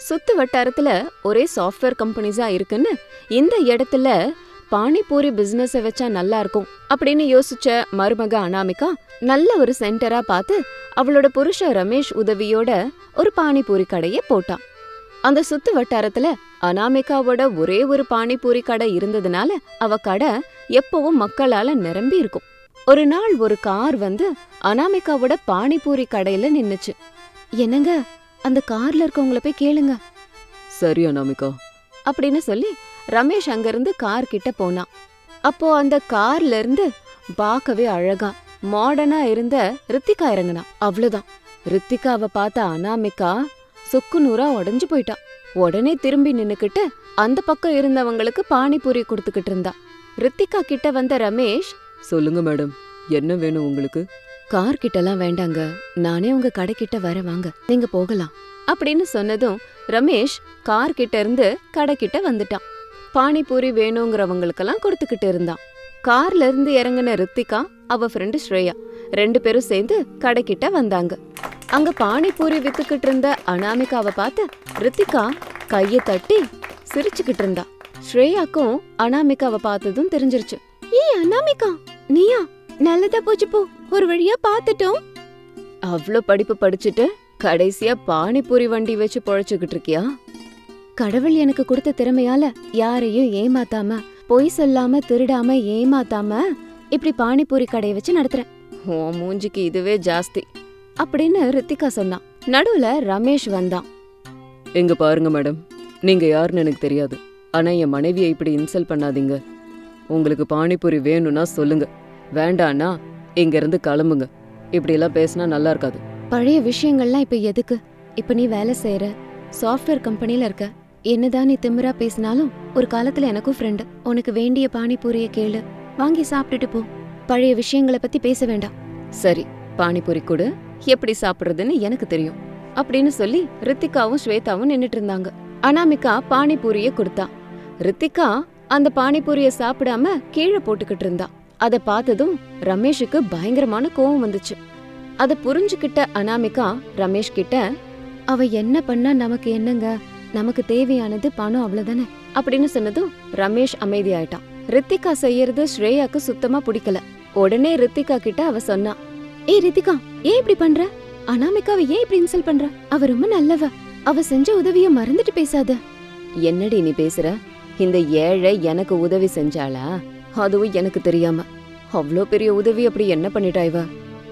சுத்து வட்டாரத்துல ஒரே சாஃப்ட்வேர் கம்பெனிஸா இருக்குன்னு இந்த இடத்துல பானிபூரி பிசினஸ் வச்சா நல்லா இருக்கும் அப்படின்னு யோசிச்ச மருமக அனாமிகா நல்ல ஒரு சென்டரா பார்த்து அவளோட புருஷ ரமேஷ் உதவியோட ஒரு பானிபூரி கடைய போட்டான். அந்த சுத்து வட்டாரத்துல அனாமிகாவோட ஒரே ஒரு பானிபூரி கடை இருந்ததுனால அவ கடை எப்பவும் மக்களால நிரம்பி இருக்கும். ஒரு நாள் ஒரு கார் வந்து அனாமிகாவோட பானிபூரி கடையில நின்னுச்சு. என்னங்க, அந்த கார்ல இருக்கவங்கள போய் கேளுங்க. சரி அனாமிகா அப்படின்னு சொல்லி ரமேஷ் அங்கிருந்து கார் கிட்ட போனான். அப்போ அந்த கார்ல இருந்து பார்க்கவே அழகா மாடர்னா இருந்த ரித்திகா இறங்குனா. அவ்வளவுதான், ரித்திகாவை பார்த்த அனாமிகா சொக்கு நூறா உடஞ்சு போயிட்டா. உடனே திரும்பி நின்னுக்கிட்டு அந்த பக்கம் இருந்தவங்களுக்கு பானிபூரி கொடுத்துக்கிட்டு இருந்தா. ரித்திகா கிட்ட வந்த ரமேஷ், சொல்லுங்க மேடம், என்ன வேணும் உங்களுக்கு? கார் கிட்டலாம் வேண்டாங்க, நானே உங்க கடைக்கிட்ட வர, வாங்க நீங்க போகலாம் அப்படின்னு சொன்னதும் ரமேஷ் கார் கிட்ட இருந்து கடைக்கிட்ட வந்துட்டான். பானிபூரி வேணுங்கிறவங்களுக்கெல்லாம் கொடுத்துக்கிட்டு இருந்தான். கார்ல இருந்து இறங்கின ரித்திகா அவ ஃப்ரெண்டு ஸ்ரேயா 2 பேரும் சேர்ந்து கடைக்கிட்ட வந்தாங்க. அங்க பானிபூரி வித்துக்கிட்டு இருந்த அனாமிகாவை பார்த்து ரித்திகா கைய தட்டி சிரிச்சுக்கிட்டு இருந்தா. ஸ்ரேயாக்கும் அனாமிகாவை பார்த்ததும் தெரிஞ்சிருச்சு. ஏய் அனாமிகா, நீயா? நல்லதா போச்சு போ, ஒரு வழியா பாத்துட்டோம். அவ்ளோ படிப்பு படிச்சுட்டு கடைசியா பானிபூரி வண்டி வச்சு பொழைச்சுக்கிட்டு இருக்கியா? கடவுள் எனக்கு கொடுத்த திறமையால யாரையும் ஏமாத்தாம, பொய் சொல்லாம, திருடாம, ஏமாத்தாம இப்படி பானிபூரி கடையை வச்சு நடத்துறேன். ஓ மூஞ்சிக்கு இதுவே ஜாஸ்தி அப்படின்னு ரித்திகா சொன்னான். நடுவுல ரமேஷ் வந்தான். எங்க பாருங்க மேடம், நீங்க யாருன்னு எனக்கு தெரியாது, ஆனா என் மனைவியை இப்படி இன்சல்ட் பண்ணாதீங்க. உங்களுக்கு பானிபூரி வேணும்னா சொல்லுங்க, வேண்டான்னா இங்க இருந்து கிளம்புங்க. இப்படி எல்லாம் பேசினா நல்லா இருக்காது. பழைய விஷயங்கள்லாம் இப்ப எதுக்கு? இப்ப நீ வேலை செய்யற சாஃப்ட்வேர் கம்பெனில இருக்க. என்னதான் நீ திமிரா பேசினாலும் ஒரு காலத்துல எனக்கும் ஃப்ரெண்டு. உனக்கு வேண்டிய பானிபூரிய கேளு, வாங்கி சாப்பிட்டுட்டு போ. பழைய விஷயங்களை பத்தி பேச வேண்டாம். சரி, பானிபூரி கொடு, எப்படி சாப்பிடுறதுன்னு எனக்கு தெரியும் அப்படின்னு சொல்லி ரித்திகாவும் ஸ்வேதாவும் நின்னுட்டு இருந்தாங்க. அனாமிகா பானிபூரிய கொடுத்தா. ரித்திகா அந்த பானிபூரிய சாப்பிடாம கீழே போட்டுக்கிட்டு இருந்தா. அத பார்த்ததும் ரமேஷுக்கு பயங்கரமான கோவம் வந்துச்சு. அத புரிஞ்சுக்கிட்ட அனாமிகா ரமேஷ் கிட்ட, அவ என்ன பண்ணா நமக்கு என்னங்க, நமக்கு தேவையானது பணம், அவ்வளவுதானே அப்படின்னு சொன்னதும் ரமேஷ் அமைதியாயிட்டான். ரித்திகா செய்யறது ஸ்ரேயாக்கு சுத்தமா பிடிக்கல. உடனே ரித்திகா கிட்ட அவ சொன்னா, ஏய் ரித்திகா, ஏன் இப்படி பண்ற? அனாமிகாவை ஏன் இப்படி இன்சல்ட் பண்ற? அவ ரொம்ப நல்லவ, அவ செஞ்ச உதவிய மறந்துட்டு பேசாத. என்னடி நீ பேசுற? இந்த ஏழை எனக்கு உதவி செஞ்சாளா? அதுவும் எனக்கு தெரியாம. அவ்ளோ பெரிய உதவி அப்படி என்ன பண்ணிட்டா இவ?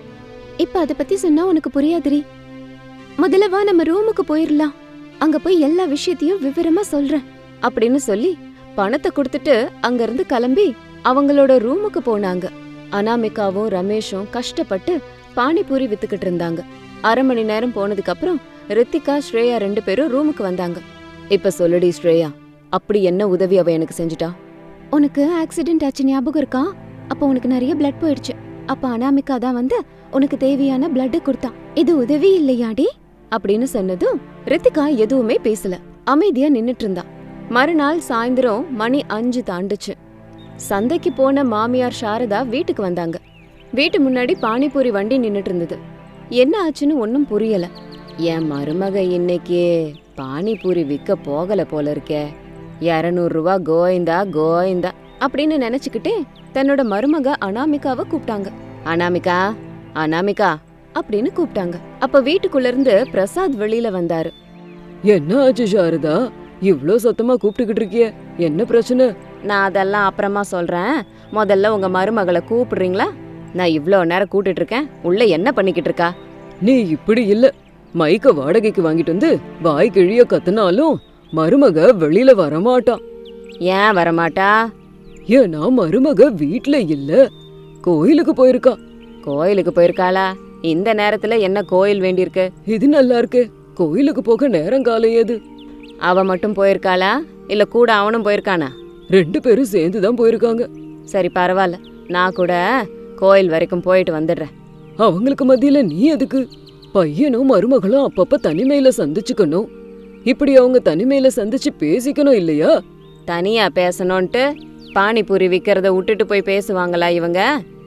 இப்ப அத பத்தி சொன்னா உனக்கு புரியாதுரி. முதல்ல வா நம்ம ரூமுக்கு போயிரலாம், அங்க போய் எல்லா விஷயத்தையும் விவரமா சொல்றேன் அப்படின்னு சொல்லி பணத்தை கொடுத்துட்டு அங்க இருந்து கிளம்பி அவங்களோட ரூமுக்கு போனாங்க. அனாமிகாவும் ரமேஷும் கஷ்டப்பட்டு பானிபூரி வித்துக்கிட்டு இருந்தாங்க. 1/2 மணி நேரம் போனதுக்கு அப்புறம் ரித்திகா ஸ்ரேயா 2 பேரும் ரூமுக்கு வந்தாங்க. இப்ப சொல்லுடி ஸ்ரேயா, அப்படி என்ன உதவி அவ எனக்கு செஞ்சுட்டா? உனக்கு ஆக்சிடென்ட் ஆச்சு ஞாபகம் இருக்கா? அப்ப உனக்கு நிறைய பிளட் போயிடுச்சு. அப்ப அனாமிகா தான் வந்து உனக்கு தேவையான பிளட் கொடுத்தா. இது உதவி இல்லையாடி அப்படின்னு சொன்னதும் ரித்திகா எதுவுமே பேசல, அமைதியா நின்னுட்டு இருந்தா. மறுநாள் சாயந்தரம் மணி 5 தாண்டுச்சு. சந்தைக்கு போன மாமியார் சாரதா வீட்டுக்கு வந்தாங்க. வீட்டு முன்னாடி பானிபூரி வண்டி நின்னுட்டு இருந்தது. என்ன ஆச்சுன்னு ஒன்னும் புரியல. என் மருமக இன்னைக்கு பானிபூரி விற்க போகல போல இருக்கே, 200 ரூபா கோயந்தா கோயந்தா அப்படின்னு நினைச்சுக்கிட்டே தன்னோட மருமக அனாமிகாவை கூப்பிட்டாங்க. அனாமிகா, அனாமிகா அப்படின்னு கூப்பிட்டாங்க. அப்ப வீட்டுக்குள்ள இருந்து பிரசாத் வெளியில வந்தாரு. என்ன ஆச்சு சாரதா, இவ்ளோ சத்தமா கூப்பிட்டுக்கிட்டு இருக்கிய, என்ன பிரச்சனை? நான் அதெல்லாம் அப்புறமா சொல்றேன், முதல்ல உங்க மருமகளை கூப்பிடுறீங்களா? நான் இவ்ளோ நேரம் கூட்டிட்டு இருக்கேன், உள்ள என்ன பண்ணிக்கிட்டு இருக்கா? நீ இப்படி இல்ல, மைக்க வாடகைக்கு வாங்கிட்டு வந்து வாய் கிழிய கத்துனாலும் மருமக வெளியில வரமாட்டான். ஏன் வரமாட்டா? ஏன்னா மருமக வீட்ல இல்ல, கோயிலுக்கு போயிருக்கா. கோயிலுக்கு போயிருக்காளா? இந்த நேரத்துல என்ன கோயில் வேண்டியிருக்கு? இது நல்லா இருக்கு, கோயிலுக்கு போக நேரம் காலம் ஏது? அவ மட்டும் போயிருக்காளா இல்ல கூட அவனும் போயிருக்கானா? 2 பேரும் சேர்ந்துதான் போயிருக்காங்க. சரி பரவாயில்ல, நான் கூட கோயில் வரைக்கும் போயிட்டு வந்துடுறேன். அவங்களுக்கு மத்தியில நீ எதுக்கு? பையனும் மருமகளும் அப்பப்ப தனிமையில சந்திச்சுக்கணும். இப்படி அவங்க தனிமையில சந்திச்சு பேசிக்கணும் இல்லையா? தனியா பேசணும்ட்டு பானிபூரி விக்கிறத விட்டுட்டு போய் பேசுவாங்களா இவங்க?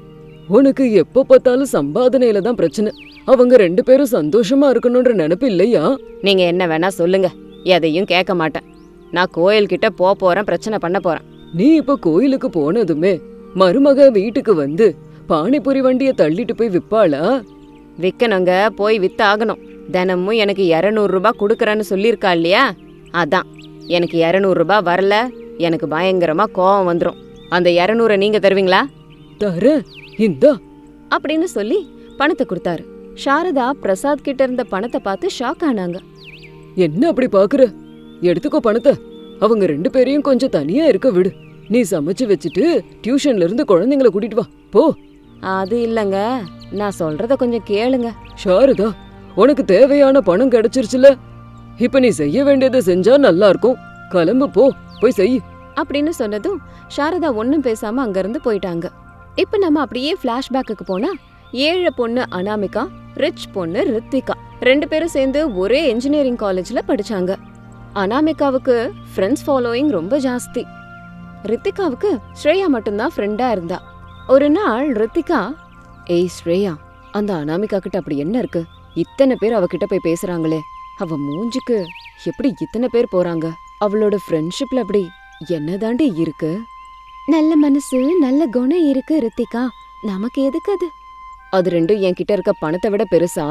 உனக்கு எப்ப பார்த்தாலும் சம்பாதனையில தான் பிரச்சனை. அவங்க 2 பேரும் சந்தோஷமா இருக்கணும்ன்ற நினைப்பு இல்லையா? நீங்க என்ன வேணா சொல்லுங்க, எதையும் கேட்க மாட்டேன். நான் கோயில்கிட்ட போறேன், பிரச்சனை பண்ண போறேன். நீ இப்ப கோயிலுக்கு போனதுமே மருமக வீட்டுக்கு வந்து பானிபூரி வண்டிய தள்ளிட்டு போய் விப்பாளா? விக்கணுங்க, போய் வித்தாகணும். தினமும் எனக்கு 200 ரூபாய் கொடுக்கறேன்னு சொல்லியிருக்கா இல்லையா? அதான் எனக்கு 200 ரூபாய் வரல, எனக்கு பயங்கரமா கோவம் வந்துடும். அந்த 200 நீங்க தருவீங்களா? தர இந்தா அப்படின்னு சொல்லி பணத்தை கொடுத்தாரு. சாரதா பிரசாத் கிட்ட இருந்த பணத்தை பார்த்து ஷாக் ஆனாங்க. என்ன அப்படி பாக்குற? எடுத்துக்கோ பணத்தை. அவங்க 2 பேரையும் கொஞ்சம் தனியா இருக்க விடு. நீ சமைச்சு வச்சுட்டு டியூஷன்ல இருந்து குழந்தைங்கள கூட்டிட்டு வா போ. அது இல்லங்க, நான் சொல்றத கொஞ்சம் கேளுங்க. சாரதா, உனக்கு தேவையான பணம் கிடைச்சிருச்சுல, இப்ப நீ செய்ய வேண்டியதை செஞ்சா நல்லா இருக்கும். கிளம்பு, போய் செய் அப்படின்னு சொன்னதும் சாரதா ஒன்னும் பேசாம அங்கிருந்து போயிட்டாங்க. இப்ப நம்ம அப்படியே பிளாஷ்பேக்கு போனா, ஏழை பொண்ணு அனாமிகா, ரிச் பொண்ணு ரித்திகா 2 பேரும் சேர்ந்து ஒரே இன்ஜினியரிங் காலேஜ்ல படிச்சாங்க. அனாமிகாவுக்கு ஃப்ரெண்ட்ஸ் ஃபாலோயிங் ரொம்ப ஜாஸ்தி. ரித்திகாவுக்கு ஸ்ரேயா மட்டும்தான் ஃப்ரெண்டா இருந்தா. ஒரு நாள் ரித்திகா, ஏய் ஸ்ரேயா, அந்த அனாமிகா கிட்ட அப்படி என்ன இருக்கு? இத்தனை பேர் அவகிட்ட போய் பேசுறாங்களே, அவ மூஞ்சுக்கு எப்படி இத்தனை பேர் போறாங்க? அவளோட ஃப்ரெண்ட்ஷிப்ல அப்படி என்னதாண்டி இருக்கு? நல்ல மனசு, நல்ல குணம் இருக்கு ரித்திகா, நமக்கு எதுக்கு அது? அது ரெண்டும் என்கிட்ட இருக்க பணத்தை விட பெருசா?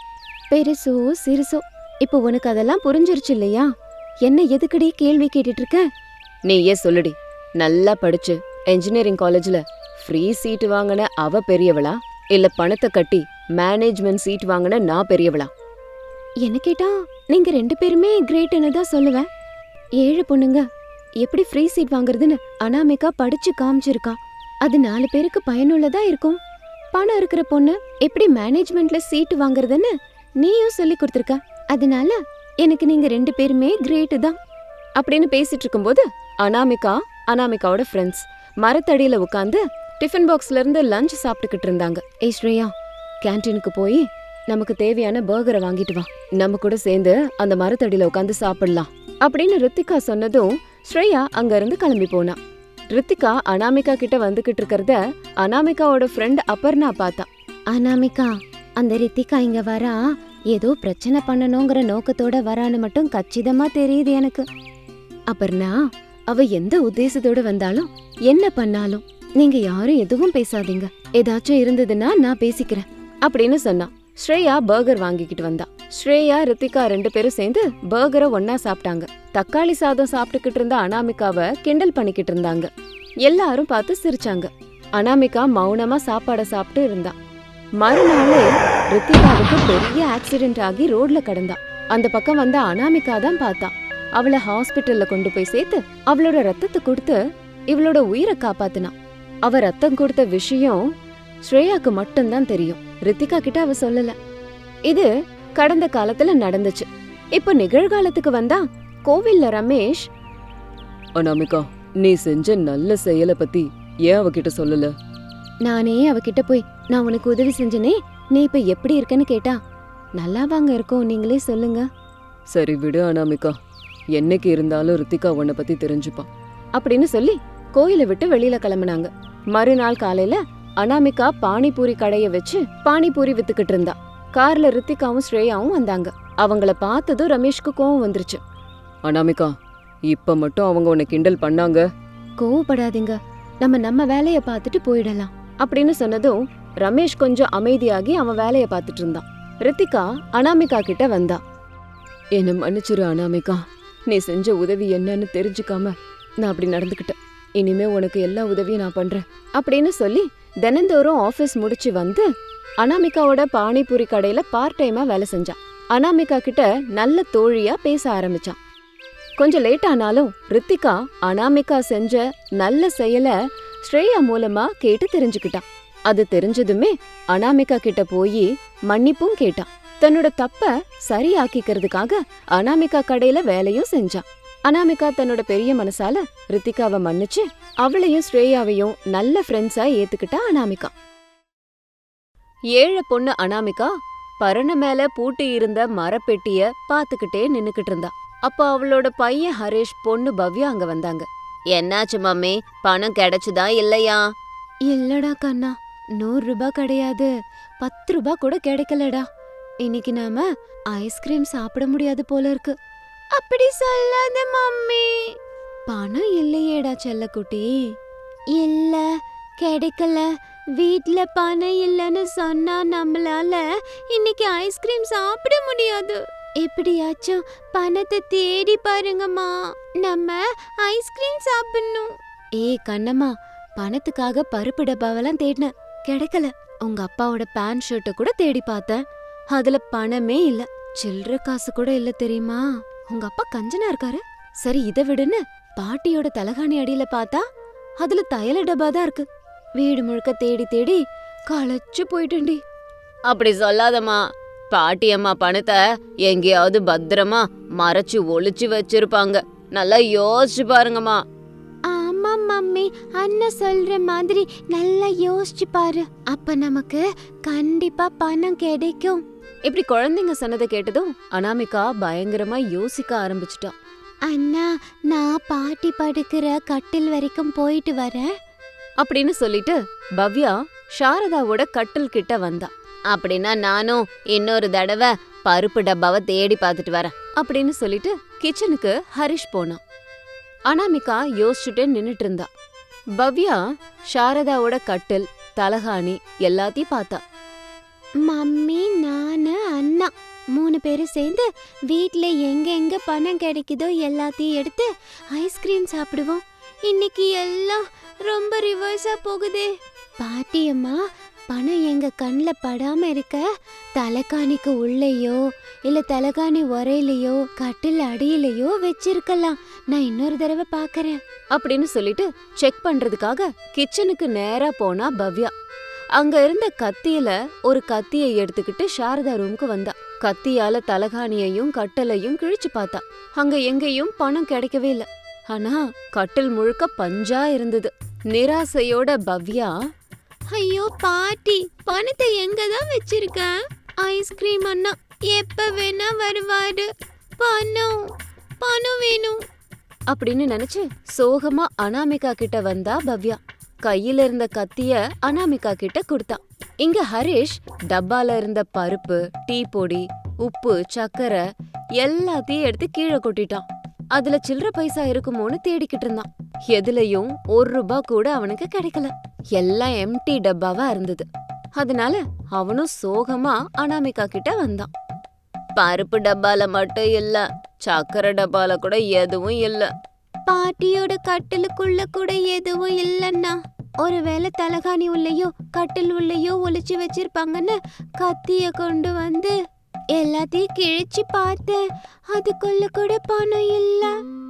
பெருசோ சிறுசோ, இப்போ உனக்கு அதெல்லாம் புரிஞ்சிருச்சு இல்லையா? என்ன எதுக்கடி கேள்வி கேட்டுட்டு இருக்க? நீயே சொல்லுடி. நல்லா படிச்சு இன்ஜினியரிங் காலேஜ்ல ஃப்ரீ சீட் வாங்கின அவ பெரியவளா, இல்ல பணத்தை கட்டி மேனேஜ்மெண்ட் சீட் வாங்கின நான் பெரியவளா? என்ன கேட்டா நீங்க 2 பேருமே கிரேட்னு தான் சொல்லுவேன். ஏழு பொண்ணுங்க எப்படி ஃப்ரீ சீட் வாங்குறதுன்னு அனாமிகா படிச்சு காமிச்சிருக்கா. அது 4 பேருக்கு பயனுள்ளதா இருக்கும். பணம் இருக்கிற பொண்ணு எப்படி மேனேஜ்மெண்ட்ல சீட் வாங்குறதுன்னு நீயும் சொல்லி கொடுத்துருக்க. அதனால எனக்கு நீங்க 2 பேருமே கிரேட் தான் அப்படின்னு பேசிட்டு இருக்கும்போது அனாமிகாவோட ஃப்ரெண்ட்ஸ் மரத்தடியில உட்காந்து டிஃபன் பாக்ஸ்ல இருந்து லஞ்ச் சாப்பிட்டுக்கிட்டு இருந்தாங்க. ஏய் ஸ்ரேயா, கேன்டீனுக்கு போய் நமக்கு தேவையான பர்கரை வாங்கிட்டு வா, நம்ம கூட சேர்ந்து அந்த மரத்தடியில உட்காந்து சாப்பிடலாம் அப்படின்னு ரித்திகா சொன்னதும் ஸ்ரேயா அங்க இருந்து கிளம்பி போனா. ரித்திகா அனாமிகா கிட்ட வந்துகிட்டு இருக்கிறத அனாமிகாவோட ஃப்ரெண்ட் அபர்ணா பார்த்தா. அனாமிகா, அந்த ரித்திகா இங்க வரா ஏதோ பிரச்சனை பண்ணணுங்கிற நோக்கத்தோட வரான்னு மட்டும் கச்சிதமா தெரியுது எனக்கு. அபர்ணா, அவ எந்த உத்தேசத்தோட வந்தாலும் என்ன பண்ணாலும் நீங்க யாரும் எதுவும் பேசாதீங்க, ஏதாச்சும் இருந்ததுன்னா நான் பேசிக்கிறேன் அப்படின்னு சொன்னா. ஸ்ரேயா பர்கர் வாங்கிக்கிட்டு வந்தா. ஸ்ரேயா ரித்திகா 2 பேரும் சேர்ந்து பர்கரை ஒன்னா சாப்பிட்டாங்க. தக்காளி சாதம் சாப்பிட்டுக்கிட்டு இருந்த அனாமிகாவை கிண்டல் பண்ணிக்கிட்டு இருந்தாங்க. எல்லாரும் பார்த்து சிரிச்சாங்க. அனாமிகா மௌனமா சாப்பாட சாப்பிட்டு இருந்தா. மறுநாளே ரித்திகாவுக்கு பெரிய ஆக்சிடென்ட் ஆகி ரோட்ல கிடந்தா. அந்த பக்கம் வந்த அனாமிகா தான் பார்த்தா. அவளை ஹாஸ்பிட்டல்ல கொண்டு போய் சேர்த்து அவளோட ரத்தத்தை கொடுத்து இவளோட உயிரை காப்பாத்தினா. அவ ரத்தம் கொடுத்த விஷயம் ஸ்ரேயாக்கு மட்டும்தான் தெரியும். ரித்திகா கிட்ட அவ சொல்லல. இது கடந்த காலத்துல நடந்துச்சு. இப்ப நிகழ்காலத்துக்கு வந்தா கோவில்ல ரமேஷ், அனாமிகா, நீ செஞ்ச நல்ல செயலை பத்தி ஏன் அவகிட்ட சொல்லல? நானே அவகிட்ட போய் நான் உனக்கு உதவி செஞ்சனே, நீ இப்ப எப்படி இருக்கன்னு கேட்டா நல்லா வாங்க இருக்கோம், நீங்களே சொல்லுங்க. சரி விடு அனாமிகா, என்னைக்கு இருந்தாலும் ரித்திகா உன்னை பத்தி தெரிஞ்சுப்பா அப்படின்னு சொல்லி கோயிலை விட்டு வெளியில கிளம்புனாங்க. மறுநாள் காலையில அனாமிகா பானிபூரி கடைய வச்சு பானிபூரி வித்துக்கிட்டு இருந்தா. கார்ல ரித்திகாவும் ஸ்ரேயாவும் வந்தாங்க. அவங்கள பார்த்ததும் ரமேஷ்க்கு கோவம் வந்துருச்சு. அனாமிகா, இப்ப மட்டும் அவங்க உன்னை கிண்டல் பண்ணாங்க. கோவப்படாதீங்க, நம்ம வேலைய பார்த்துட்டு போயிடலாம் அப்படின்னு சொன்னதும் ரமேஷ் கொஞ்சம் அமைதியாகி அவன் வேலைய பார்த்துட்டு இருந்தான். ரித்திகா அனாமிகா கிட்ட வந்தா. என்ன மன்னிச்சிரு அனாமிகா, நீ செஞ்ச உதவி என்னன்னு தெரிஞ்சுக்காம நான் அப்படி நடந்துக்கிட்டேன். இனிமே உனக்கு எல்லா உதவியும் நான் பண்றேன் அப்படின்னு சொல்லி தினந்தோறும் ஆபீஸ் முடிச்சு வந்து அனாமிகாவோட பானிபூரி கடையில பார்ட் டைமா வேலை செஞ்சான். அனாமிகா கிட்ட நல்ல தோழியா பேச ஆரம்பிச்சான். கொஞ்சம் லேட் ஆனாலும் ரித்திகா அனாமிகா செஞ்ச நல்ல செயலை ஸ்ரேயா மூலமா கேட்டு தெரிஞ்சுக்கிட்டான். அது தெரிஞ்சதுமே அனாமிகா கிட்ட போய் மன்னிப்பும் கேட்டான். தன்னோட தப்ப சரியாக்கிக்கிறதுக்காக அனாமிகா கடையில வேலையும் செஞ்சான். அனாமிகா தன்னோட பெரிய மனசால ரித்திகாவை மன்னிச்சு அவளையும் ஸ்ரேயாவையும் நல்ல ஃப்ரெண்ட்ஸா ஏத்துக்கிட்டா அனாமிகா. ஏழை பொண்ணு அனாமிகா பரண மேல பூட்டி இருந்த மரப்பெட்டிய பாத்துக்கிட்டே நின்னுக்கிட்டு இருந்தா. அப்ப அவளோட பையன் ஹரேஷ், பொண்ணு பவ்யா அங்க வந்தாங்க. என்னாச்சு மம்மி, பணம் கிடைச்சுதா இல்லையா? இல்லடா கண்ணா, 100 ரூபாய் கிடையாது, 10 ரூபாய் கூட கிடைக்கலடா. இன்னைக்கு நாம ஐஸ்கிரீம் சாப்பிட முடியாது போல இருக்கு. அப்படி சொல்லாத மம்மி. பணம் இல்லையேடா செல்லக்குட்டி. இல்ல, கிடைக்கல. வீட்ல பணம் இல்லைன்னு சொன்னா நம்மளால இன்னைக்கு ஐஸ்கிரீம் சாப்பிட முடியாது. எப்படியாச்சும் பணத்தை தேடி பாருங்கம்மா, நம்ம ஐஸ்கிரீம் சாப்பிடணும். கண்ணம்மா, பணத்துக்காக பருப்பு டப்பாவெல்லாம் தேடின, கிடைக்கல. உங்க அப்பாவோட பேண்ட் ஷர்ட்டை கூட தேடி பார்த்தேன், அதுல பணமே இல்ல. சில்லற காசு கூட இல்ல தெரியுமா? உங்க அப்பா கஞ்சனா இருக்காரு. சரி இதை விடுன்னு பாட்டியோட தலகாணி அடியில பார்த்தா அதுல தையல டப்பா தான் இருக்கு. வீடு முழுக்க தேடி தேடி களைச்சு போயிட்டேன்டி. அப்படி சொல்லாதம்மா. பாட்டி அம்மா பணத்தை எங்கேயாவது பத்திரமா மறைச்சு ஒளிச்சு வச்சிருப்பாங்க. நல்லா யோசிச்சு பாருங்கம்மா. ஆமா மம்மி, அண்ணன் சொல்ற மாதிரி நல்லா யோசிச்சு பாரு. அப்ப நமக்கு கண்டிப்பா பணம் கிடைக்கும். இப்படி குழந்தைங்க சொன்னதை கேட்டதும் அனாமிகா பயங்கரமா யோசிக்க ஆரம்பிச்சுட்டான். அண்ணா, நான் பாட்டி படுக்கிற கட்டில் வரைக்கும் போயிட்டு வரேன் அப்படின்னு சொல்லிட்டு பவ்யா சாரதாவோட கட்டில் கிட்ட வந்தா. அப்படின்னா நானும் இன்னொரு தடவை பருப்பு டப்பாவை தேடி பார்த்துட்டு வரேன் அப்படின்னு சொல்லிட்டு கிச்சனுக்கு ஹரிஷ் போனான். அனாமிகா யோசிச்சுட்டே நின்னுட்டு இருந்தா. பவ்யா சாரதாவோட கட்டில், தலகாணி எல்லாத்தையும் பார்த்தா. மம்மி, நானு, அண்ணா 3 பேரும் சேர்ந்து வீட்ல எங்க பணம் கிடைக்குதோ எல்லாத்தையும் எடுத்து ஐஸ்கிரீம் சாப்பிடுவோம். இன்னைக்கு எல்லாம் ரொம்ப ரிவர்ஸா போகுதே. பாட்டி அம்மா பணம் எங்க கண்ணில் படாம இருக்க தலைகாணிக்கு உள்ளேயோ இல்ல தலைகாணி உரையிலையோ கட்டில் அடியிலையோ வச்சிருக்கலாம். நான் இன்னொரு தடவை பாக்குறேன் அப்படின்னு சொல்லிட்டு செக் பண்றதுக்காக கிச்சனுக்கு நேரா போனா பவ்யா. அங்க இருந்த கத்தியில ஒரு கத்தியை எடுத்துக்கிட்டு சாரதா ரூமுக்கு வந்தா. கத்தியால தலகாணியையும் கட்டலையும் கிழிச்சு பார்த்தா. அங்க எங்கேயும் பணம் கிடைக்கவே இல்ல. ஆனா கட்டில் முழுக்க பஞ்சா இருந்தது. நிராசையோட பவ்யா, ஐயோ பாட்டி, பணத்தை எங்கதான் வச்சிருக்க? ஐஸ்கிரீம் அண்ணா எப்ப வேணா வருவாரு, பணம் பணம் வேணும் அப்படின்னு நினைச்சு சோகமா அனாமிகா கிட்ட வந்தா பவ்யா. கையில இருந்த கத்திய அனாமிகா கிட்ட கொடுத்தா. இங்க ஹரிஷ் டப்பால இருந்த பருப்பு, டீ பொடி, உப்பு, சக்கரை எல்லாத்தையும் எடுத்து கீழே கொட்டிட்டான். அதுல சில்லற பைசா இருக்குமோன்னு தேடிக்கிட்டு இருந்தான். எதுலயும் ₹1 கூட அவனுக்கு கிடைக்கல. எல்லாம் எம்டி டப்பாவா இருந்தது. அதனால அவனும் சோகமா அனாமிகா கிட்ட வந்தான். பருப்பு டப்பால மட்டும் இல்ல, சக்கரை டப்பால கூட எதுவும் இல்ல. பாட்டியோட கட்டிலுக்குள்ள கூட எதுவும் இல்லன்னா, ஒருவேளை தலகாணி உள்ளேயோ கட்டில் உள்ளேயோ ஒளிச்சு வச்சிருப்பாங்கன்னு கத்திய கொண்டு வந்து எல்லாத்தையும் கிழிச்சு பார்த்தேன். அதுக்குள்ள கூட பணம் இல்ல.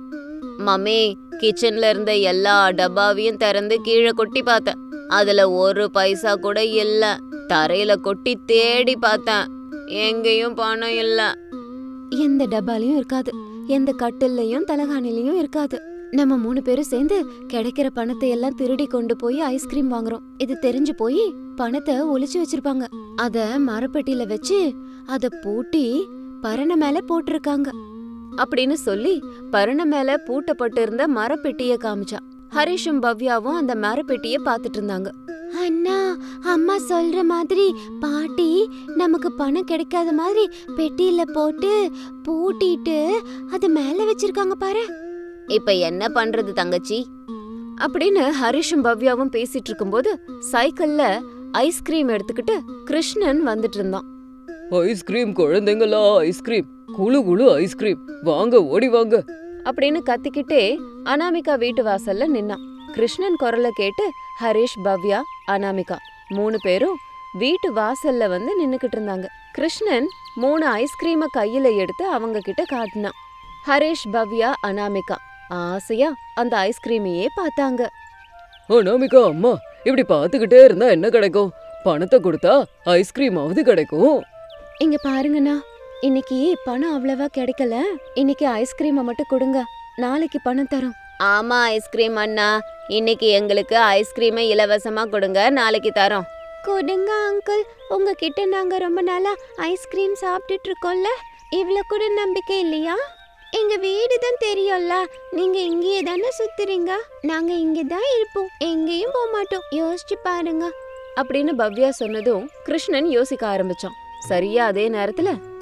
மம்மி, கிச்சன்ல இருந்த எல்லா டப்பாவையும் திறந்து கீழே கொட்டி பார்த்தேன். அதுல 1 பைசா கூட இல்ல. தரையில கொட்டி தேடி பார்த்தேன், எங்கேயும் பணம் இல்ல. எந்த டப்பாலையும் இருக்காது, எந்த கட்டில்லையும் தலகாணிலையும் இருக்காது. நம்ம 3 பேரும் சேர்ந்து கிடைக்கிற பணத்தை எல்லாம் திருடி கொண்டு போய் ஐஸ்கிரீம் வாங்குறோம். இது தெரிஞ்சு போய் பணத்தை ஒளிச்சு வச்சிருப்பாங்க. அத மரப்பெட்டியில வச்சு அத பூட்டி பரண மேல போட்டிருக்காங்க அப்படின்னு சொல்லி பரண மேல பூட்டப்பட்டு இருந்த மரப்பெட்டிய காமிச்சா. ஹரிஷும் பவ்யாவும் அந்த மரப்பெட்டிய பாத்துட்டு இருந்தாங்க. அண்ணா, அம்மா சொல்ற மாதிரி பாட்டி நமக்கு பணம் கிடைக்காத மாதிரி பெட்டியில போட்டு பூட்டிட்டு அது மேல வச்சிருக்காங்க பாரு. இப்ப என்ன பண்றது தங்கச்சி அப்படின்னு ஹரிஷும் பவ்யாவும் பேசிட்டு இருக்கும்போது சைக்கிள்ல ஐஸ்கிரீம் எடுத்துக்கிட்டு கிருஷ்ணன் வந்துட்டு இருந்தான். ஐஸ்கிரீம் குழந்தைங்களா, ஐஸ்கிரீம், குளு குளு ஐஸ்கிரீம், வாங்க ஓடி வாங்க அப்படின்னு கத்திக்கிட்டே அனாமிகா வீட்டு வாசல்ல நின்னான். கிருஷ்ணன் குரலை கேட்டு ஹரிஷ், பவ்யா, அனாமிகா 3 பேரும் வீட்டு வாசல்ல வந்து நின்னுக்கிட்டு இருந்தாங்க. கிருஷ்ணன் 3 ஐஸ்கிரீமை கையில எடுத்து அவங்க கிட்ட காட்டினான். ஹரிஷ், பவ்யா, அனாமிகா ஆசையா அந்த ஐஸ்கிரீமையே பார்த்தாங்க. அனாமிகா அம்மா, இப்படி பாத்துக்கிட்டே இருந்தா என்ன கிடைக்கும்? பணத்தை கொடுத்தா ஐஸ்கிரீமாவது கிடைக்கும். இங்க பாருங்கண்ணா, இன்னைக்கு பணம் அவ்வளவா கிடைக்கல. இன்னைக்கு ஐஸ்கிரீமை மட்டும் கொடுங்க, நாளைக்கு பணம் தரோம். ஆமா ஐஸ்கிரீம் அண்ணா, இன்னைக்கு எங்களுக்கு ஐஸ்கிரீமை இலவசமா கொடுங்க, நாளைக்கு தரோம். கொடுங்க அங்கிள், உங்ககிட்ட நாங்க ரொம்ப நாளா ஐஸ்கிரீம் சாப்பிட்டுட்டு இருக்கோம்ல, இவ்வளவு கூட நம்பிக்கை இல்லையா? எங்க வீடு தான் தெரியும்ல, நீங்க இங்கேயே தானே சுத்துறீங்க, நாங்க இங்கதான் இருப்போம், எங்கேயும் போக மாட்டோம், யோசிச்சு பாருங்க அப்படின்னு பவ்யா சொன்னதும் கிருஷ்ணன் யோசிக்க ஆரம்பிச்சான். சரியா அதே நேரத்துல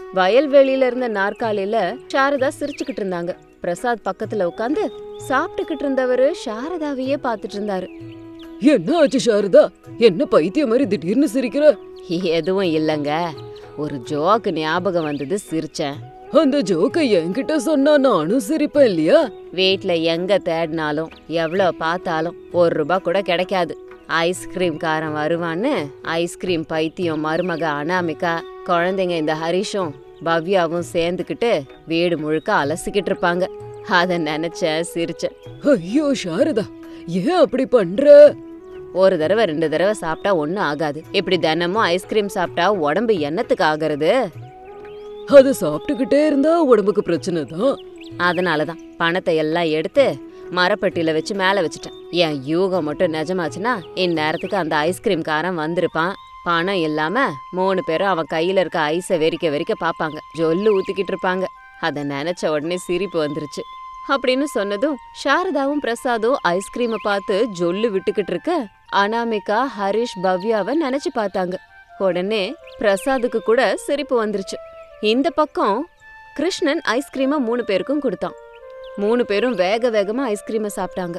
வயல்வெளியில இருந்த நாற்காலியில சாரதா சிரிச்சுக்கிட்டு இருந்தாங்க. பிரசாத் பக்கத்துல உட்காந்து சாப்பிட்டுக்கிட்டு இருந்தவரு சாரதாவையே பாத்துட்டு இருந்தாரு. என்ன ஆச்சு சாரதா? என்ன பைத்தியம் மாதிரி திடீர்னு சிரிக்கிற? எதுவும் இல்லங்க, ஒரு ஜோக்கு ஞாபகம் வந்தது, சிரிச்சேன். அந்த ஜோக்கை என்கிட்ட சொன்னா நானும் சிரிப்பேன் இல்லையா? வீட்ல எங்க தேடினாலும் எவ்வளவு பார்த்தாலும் ₹1 கூட கிடைக்காது. ஐஸ்கிரீம் காரன் வருவான்னு ஐஸ்கிரீம் பைத்தியம் மருமக அனாமிகா, குழந்தைங்க இந்த ஹரிஷும் பவ்யாவும் சேர்ந்துக்கிட்டு வீடு முழுக்க அலசிக்கிட்டு இருப்பாங்க. அத நினைச்ச சிரிச்சேன். ஐயோ சாரதா, ஏன் அப்படி பண்ற? ஒரு தடவை 2 தடவை சாப்பிட்டா ஒன்னும் ஆகாது. இப்படி தினமும் ஐஸ்கிரீம் சாப்பிட்டா உடம்பு என்னத்துக்கு ஆகுறது? அத சாப்பிட்டுக்கிட்டே இருந்தா உடம்புக்கு பிரச்சனை தான். அதனாலதான் பணத்தை எல்லாம் எடுத்து மரப்பட்டியில வச்சு மேல வச்சுட்டேன். என் யூகம் மட்டும் நிஜமாச்சுன்னா இந்நேரத்துக்கு அந்த ஐஸ்கிரீம் காரன் வந்திருப்பான். பணம் இல்லாம 3 பேரும் அவன் கையில இருக்க ஐஸை வெறிக்க வெறிக்க பாப்பாங்க, ஜொல்லு ஊத்திக்கிட்டு இருப்பாங்க. அத நினைச்ச உடனே சிரிப்பு வந்துருச்சு. அப்படின்னு சொன்னதும் சாரதாவும் பிரசாதும் ஐஸ்கிரீமை பார்த்து ஜொல்லு விட்டுக்கிட்டு இருக்க அனாமிகா ஹரிஷ் பவ்யாவை நினைச்சு பார்த்தாங்க. உடனே பிரசாதுக்கு கூட சிரிப்பு வந்துருச்சு. இந்த பக்கம் கிருஷ்ணன் ஐஸ்கிரீமை 3 பேருக்கும் கொடுத்தான். 3 பேரும் வேக வேகமா ஐஸ்கிரீமை சாப்பிட்டாங்க.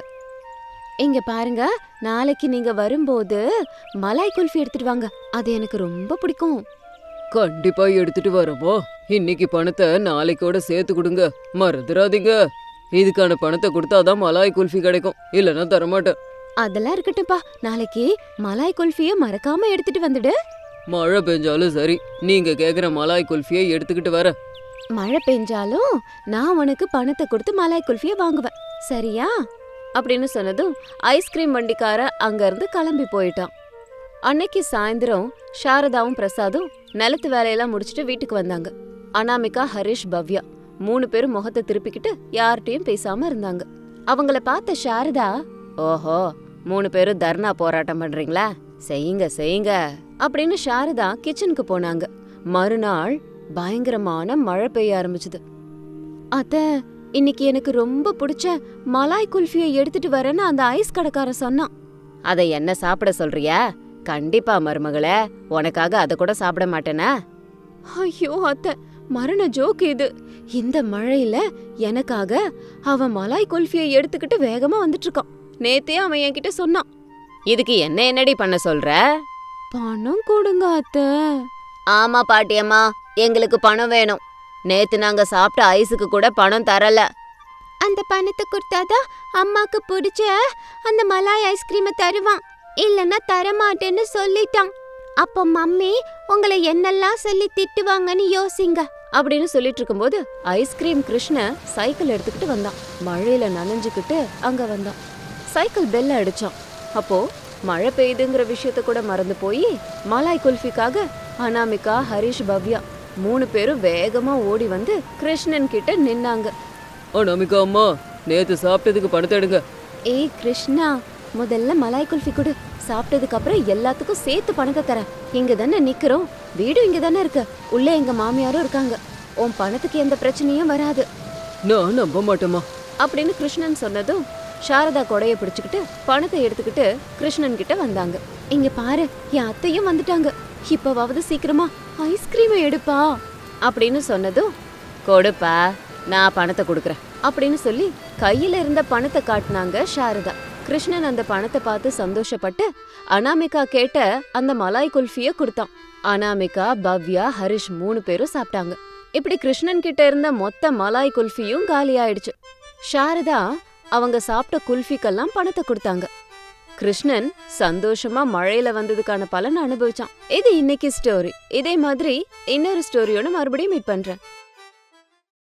இங்க பாருங்க, நாளைக்கு நீங்க வரும்போது மலாய் குல்ஃபி எடுத்துட்டு வாங்க, அது எனக்கு ரொம்ப பிடிக்கும். கண்டிப்பா எடுத்துட்டு வரமா? இன்னைக்கு பணத்தை நாளைக்கோட சேர்த்து கொடுங்க, மறந்துடாதீங்க. இதுக்கான பணத்தை கொடுத்தாதான் மலாய் குல்ஃபி கிடைக்கும், இல்லைன்னா தரமாட்டேன். அதெல்லாம் இருக்கட்டும்பா, நாளைக்கு மலாய் குல்ஃபிய மறக்காம எடுத்துட்டு வந்துடு. மழை பெஞ்சாலும் சரி, நீங்க கேக்குற மலாய் குல்ஃபியை எடுத்துக்கிட்டு வர. மழை பெஞ்சாலும் நான் உனக்கு பணத்தை கொடுத்து மலாய் குல்ஃபிய வாங்குவேன், சரியா? அப்படின்னு சொன்னதும் ஐஸ்கிரீம் வண்டிக்கார அங்க இருந்து கிளம்பி போயிட்டான். அன்னைக்கு சாயந்தரம் சாரதாவும் பிரசாதும் நிலத்து வேலையெல்லாம் முடிச்சுட்டு வீட்டுக்கு வந்தாங்க. அனாமிகா ஹரிஷ் பவ்யா 3 பேரும் முகத்தை திருப்பிக்கிட்டு யார்கிட்டயும் பேசாம இருந்தாங்க. அவங்கள பார்த்த சாரதா, ஓஹோ 3 பேரும் தர்ணா போராட்டம் பண்றீங்களா, செய்யுங்க செய்யுங்க அப்படின்னு சாரதா கிச்சனுக்கு போனாங்க. மறுநாள் பயங்கரமான மழை பெய்ய ஆரம்பிச்சுது. அத்த, இன்னைக்கு எனக்கு ரொம்ப பிடிச்ச மலாய் குல்ஃபியை எடுத்துட்டு வரேன்னு அந்த ஐஸ் கடைக்காரன் சொன்னான். அதை என்ன சாப்பிட சொல்றியா? கண்டிப்பா மருமகளே, உனக்காக அதை கூட சாப்பிட மாட்டேனா? ஐயோ அத்தை, மரண ஜோக் இது. இந்த மழையில எனக்காக அவன் மலாய் குல்ஃபியை எடுத்துக்கிட்டு வேகமா வந்துட்டு இருக்கான். நேத்தே அவன் என்கிட்ட சொன்னான். இதுக்கு என்ன என்னடி பண்ண சொல்ற? பணம் கொடுங்க அத்தை. ஆமா பாட்டியம்மா, எங்களுக்கு பணம் வேணும். நேத்து நாங்க சாப்பிட்ட ஐஸுக்கு கூட பணம் தரல. அந்த பணத்தை கொடுத்தாதான் அம்மாக்கு பிடிச்ச அந்த மலாய் ஐஸ்கிரீமை தருவான், இல்லன்னா தரமாட்டேன்னு சொல்லிட்டான். அப்ப மம்மி உங்களை என்னெல்லாம் சொல்லி திட்டுவாங்கன்னு யோசிங்க அப்படின்னு சொல்லிட்டு இருக்கும்போது ஐஸ்கிரீம் கிருஷ்ண சைக்கிள் எடுத்துக்கிட்டு வந்தான். மழையில நனைஞ்சுக்கிட்டு அங்க வந்தான். சைக்கிள் பெல்ல அடிச்சான். அப்போ மழை பெய்யுதுங்கிற விஷயத்த கூட மறந்து போய் மலாய் குல்ஃபிக்காக அனாமிகா ஹரிஷ் பவ்யா 3 பேரும் வேகமா ஓடி வந்து கிருஷ்ணன் கிட்ட நின்னாங்க. அனாமிகா அம்மா, நேத்து சாப்பிட்டதுக்கு பணத்தை எடுங்க. ஏய் கிருஷ்ணா, முதல்ல மலாய் குல்ஃபி கொடு, சாப்பிட்டதுக்கு அப்புறம் எல்லாத்துக்கும் சேர்த்து பணத்தை தரேன். இங்க தானே நிக்கிறோம், வீடு இங்க தானே இருக்கு, உள்ள எங்க மாமியாரும் இருக்காங்க, உன் பணத்துக்கு எந்த பிரச்சனையும் வராது. நான் நம்ப மாட்டேமா அப்படின்னு கிருஷ்ணன் சொன்னதும் சாரதா கொடைய பிடிச்சுக்கிட்டு பணத்தை எடுத்துக்கிட்டு கிருஷ்ணன் கிட்ட வந்தாங்க. இங்க பாரு, என் அத்தையும் வந்துட்டாங்க, இப்பவாவது சீக்கிரமா ஐஸ்கிரீமை எடுப்பா அப்படின்னு சொன்னதும், கொடுப்பா, நான் பணத்தை கொடுக்குறேன் அப்படின்னு சொல்லி கையில இருந்த பணத்தை காட்டினாங்க சாரதா. கிருஷ்ணன் அந்த பணத்தை பார்த்து சந்தோஷப்பட்டு அனாமிகா கேட்ட அந்த மலாய் குல்ஃபிய கொடுத்தான். அனாமிகா பவ்யா ஹரிஷ் 3 பேரும் சாப்பிட்டாங்க. இப்படி கிருஷ்ணன் கிட்ட இருந்த மொத்த மலாய் குல்ஃபியும் காலி ஆயிடுச்சு. சாரதா அவங்க சாப்பிட்ட குல்ஃபிக்கெல்லாம் பணத்தை கொடுத்தாங்க. கிருஷ்ணன் சந்தோஷமா மழையில வந்ததுக்கான பலன் அனுபவிச்சான். இது இன்னைக்கு ஸ்டோரி. இதே மாதிரி இன்னொரு ஸ்டோரியோட மறுபடியும் மீட் பண்றேன்.